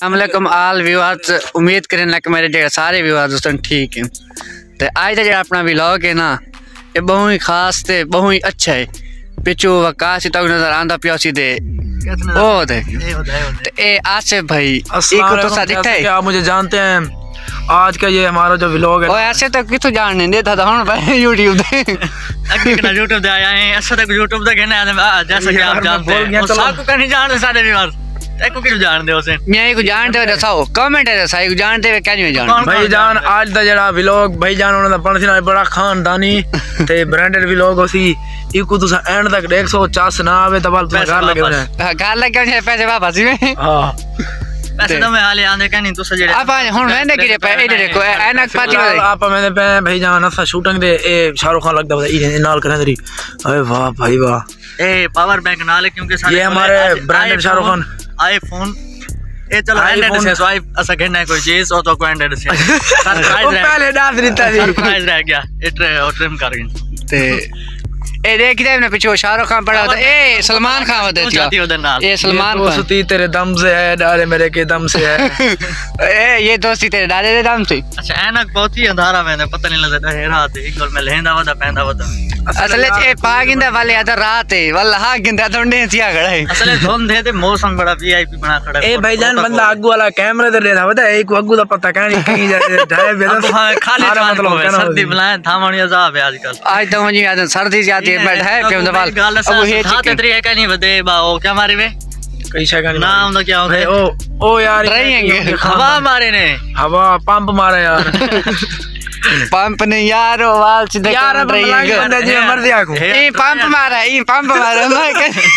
अस्सलाम आल व्यूअर्स, उम्मीद करें कि मेरे जो सारे व्यूअर्स ठीक हैं। तो आज का जो अपना व्लॉग है ना, ये बहुत ही खास ते बहुत ही अच्छा है। पिछू वकास तक नजर आंदा पिया सीधे ओ दे ए आसिफ भाई, एक तो सा दिखता है। आप मुझे जानते हैं, आज का ये हमारा जो व्लॉग है ओ ऐसे तो कितो जानने देता था हुन भाई यूट्यूब दे अगे कना यूट्यूब दे आया है। ऐसा तक यूट्यूब दे कहने आ जैसा कि आप जानते हैं। साकू का नहीं जानते सारे व्यूअर्स, एको किनु जानदे हो से मैं को जानते हो दसाओ कमेंट है दसाई को जानते हो क्या नहीं जानते भाई जान। आज दा जेड़ा व्लॉग भाई जान उन्होंने पढ़ ना बड़ा खानदानी ते ब्रांडेड व्लॉग होसी। इको तुसा एंड तक देख सो, चास ना आवे तबाल तुम घर लगे होने घर लगे होने पैसे वापस ही में। हां पैसे तो मैं हाले आंदे कहनी तुसा जेड़े आप हुन वेंदे कि पे ए देखो एनक पाती हो आप मैंने पे भाई जान असा शूटिंग दे ए शाहरुख खान लगदा ई नाल करे दरी। अरे वाह भाई वाह, ए पावर बैंक नाल क्योंकि सारे ये हमारे ब्रांडेड शाहरुख खान आईफोन ए चलो एंड्रॉइड से स्वाइप असा कहना कोई चीज ओ तो को एंड्रॉइड से सरप्राइज रह पहले डांस रीता दी सरप्राइज रह गया ट्रिम कर गए ते ए देख दे ने पीछे शाहरुख खान पड़ा होता ए सलमान खान होता है। ये सलमान खान दोस्ती तेरे दम से है, डाले मेरे के दम से है। ए ये दोस्ती तेरे डाले दे दम से। अच्छा ऐनक बहुत ही अंधारा मैंने पता नहीं लगता है रात एक गोल में लहंदा वदा पहनदा वदा असल ए पागिंदा वाले अदर रात है वल्ला हा गिंदा थोड़े सिया खड़ा है। असल धोम दे ते मौसम बड़ा वीआईपी बना खड़ा है। ए भाईजान बंदा आगू वाला कैमरे दे ले था पता है, एक आगू दा पता कहीं कहीं जाए ढाई बेदस खाली मतलब सर्दी बुलाए थामणी अजाब है आजकल। आज तो मुझे याद सर्दी जाती है बैठा है पे दवाल अब ये हाथ तरी है नहीं बदे बा ओ क्या मारे वे कई शगा नहीं नाम तो क्या होता है ओ यार रहेंगे हवा मारे ने हवा पंप मारा यार पंप नहीं यार वो वाल सीधे यार अब लगे बंदे जी मर दिया को ई पंप मारा मैं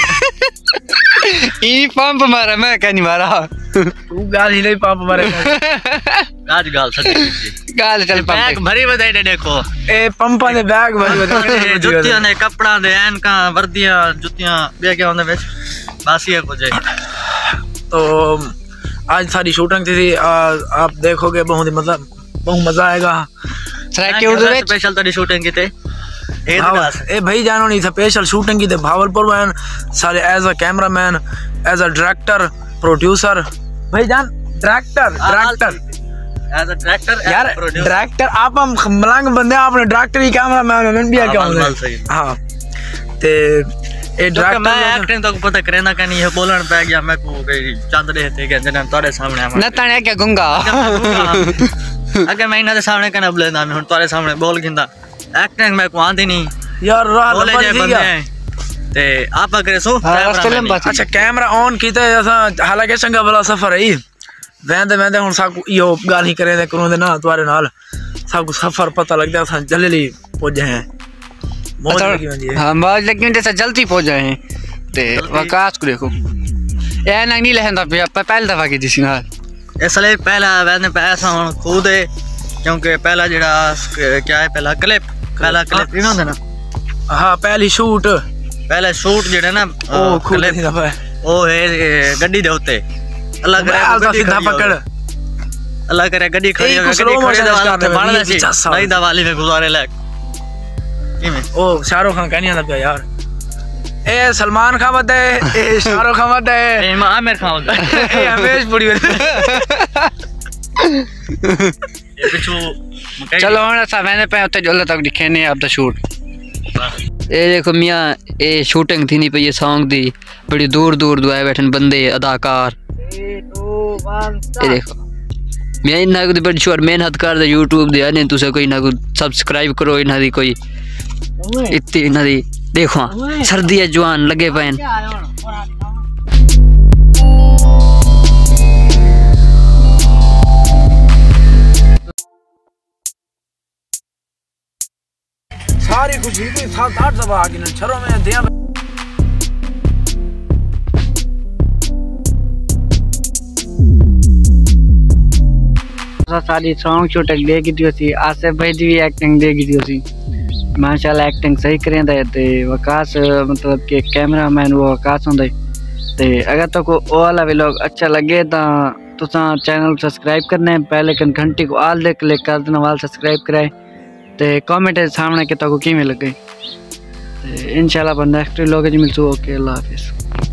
ई पंप मारा मैं कहीं मारा तू गाल ही नहीं पंप मारे आज गाल सच्ची गाल चल बैग भरी बधाई दे देखो ए पंपा दे बैग भरी बधाई जुतियां ने कपड़ा दे एनका वर्दियां जुतियां बे क्या होंदे विच बस ये कुछ है। तो आज सारी शूटिंग थी, आप देखोगे बहुत मजा आएगा। स्पेशल तेरी शूटिंग की थे ए भाई जानो नहीं स्पेशल शूटिंग की थे भावलपुर में सारे as a cameraman, as a director, producer. भाई जान डायरेक्टर एज अ डायरेक्टर यार डायरेक्टर आप हम मलंग बंदे आपने डायरेक्टर ही कैमरामैन भी क्या होंगे। हां ते ए डायरेक्टर मैं एक्टिंग तो पता करेना का नहीं है बोलन पे गया मैं को चंद दे थे के जन तोरे सामने न तने क्या गुंगा अगर मैं इना दे सामने कना बोले ना मैं तोरे सामने बोल गिंदा एक्टिंग मैं को आंदी नहीं यार बोले जे बंदे ते आप करे सो अच्छा कैमरा ऑन कीते ऐसा हालांकि चंगा भला सफर है वेंदे हुन सब यो गाल ही करे करूं दे ना तुम्हारे नाल सब सफर पता लगदा सा जल्दी पहुंच हैं मौज लगी होंदी है। हां मौज लगी होंदी से जल्दी पहुंच जाए ते वकास को देखो ए ना नहीं लहंदा पहले दफा की थी ना इसलिए पहला वैसे पैसा खुद है क्योंकि पहला जेड़ा क्या है पहला क्लिप नहीं होंदा ना। हां पहली शूट जेड़ा ना ओ खुद नहीं दफा ओ है गड्डी दे उत्ते अल्लाह करे सीधा पकड़ अल्लाह करे गड्डी खड़ी हो गड्डी खड़ी दवाले बाणदा सी भाई दवाली में गुजारे लायक ओ शाहरुख खान कहनी आंदा यार ए सलमान खान बदे ए शाहरुख खान बदे ए आमिर खान बदे ए हमेश बुड़ी बदे ये पिछू चलो हुन सा मैंने पे उत्ते जोले तक दिखे ने अब द शूट ए देखो मियां ए शूटिंग थी नहीं पे ये सॉन्ग दी बड़ी दूर दुआए बैठन बंदे अदाकार। ए देखो मैं इना को बड़ी शोर मेहनत कर दे यूट्यूब दे ने तुसे कोई ना को सब्सक्राइब करो इना दी कोई इतनी इना दी देखो सर्दी है जवान लगे पैन सारी खुशी कोई 7-8 दफा आ गई छरो में दिया सारी सॉन्ग शूटिंग देगी थी आसिफ भाई दी भी एक्टिंग देगी थी माशाल्लाह एक्टिंग सही करें ते वकास मतलब कि कैमरामैन वो वकास होंदे ते अगर तो को ओ वाला व्लॉग अच्छा लगे तो चैनल सब्सक्राइब करने पहले घंटी को आल दे क्लिक कर देना वाल सब्सक्राइब कराए ते कमेंट सामने के तो को किवें लगे ते इंशाल्लाह नेक्स्ट व्लॉग में मिलसू। ओके अल्लाह हाफिज़।